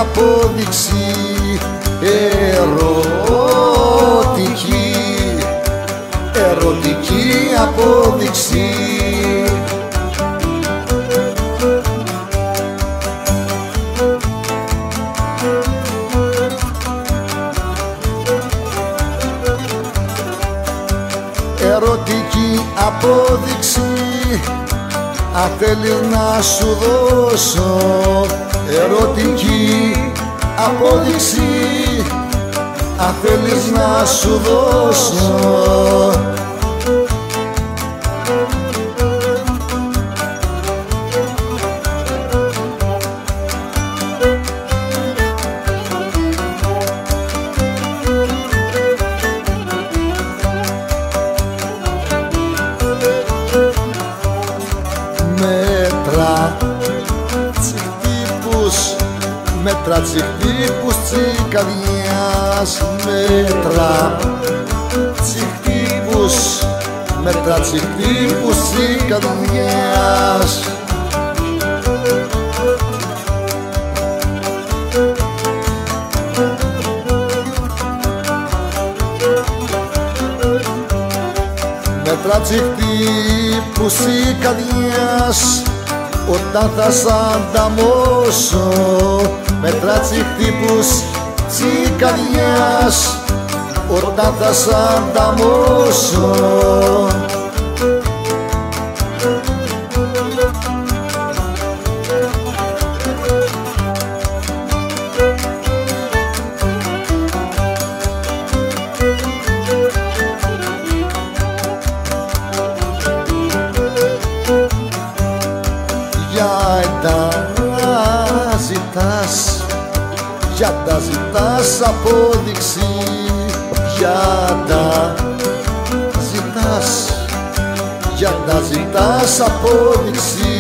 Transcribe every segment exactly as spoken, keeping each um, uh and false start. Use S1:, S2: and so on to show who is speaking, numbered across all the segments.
S1: απόδειξη ερωτική, ερωτική απόδειξη. Ερωτική απόδειξη, αν θέλεις να σου δώσω. Ερωτική απόδειξη, αν θέλεις να σου δώσω. Μέτρα τσιχτύπους, μέτρα τσιχτύπους της καρδιάς. Μέτρα τσιχτύπους, μέτρα τσιχτύπους της καρδιάς. Μέτρα τσιχτύπους της καρδιάς, όταν θα σ' ανταμώσω. Μέτρα τσιχτύπους της καρδιάς, όταν θα σ' ανταμώσω. Για τα ζητάς απόδειξη, για τα ζητάς, για τα ζητάς απόδειξη.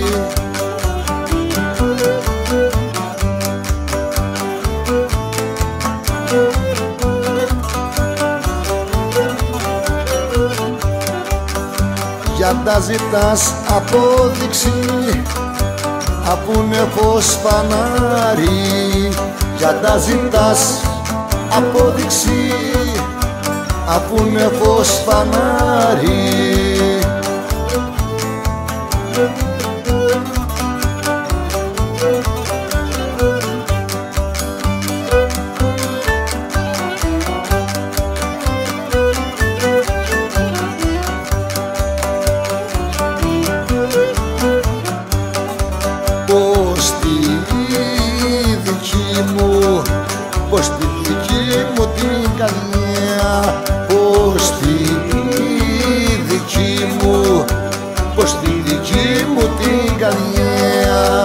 S1: Για τα ζητάς απόδειξη, απούνε φως φανάρι. Για τα ζητάς απόδειξη, απούνε φως φανάρι. Πως τη δική μου, πως τη δική μου την καρδιά, πως τη δική μου, πως τη δική μου την καρδιά.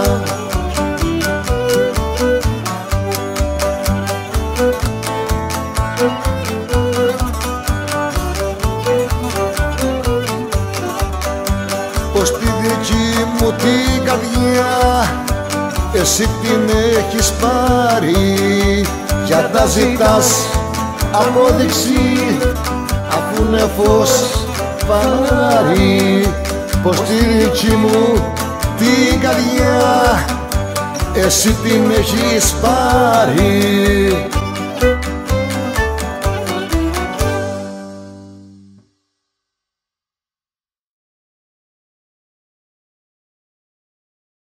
S1: Πως τη δική μου την καρδιά, εσύ την έχεις πάρει. Για τα ζητάς απόδειξη, αφού είναι φως φανάρι. Πως τη δική μου την καρδιά, εσύ την έχεις πάρει.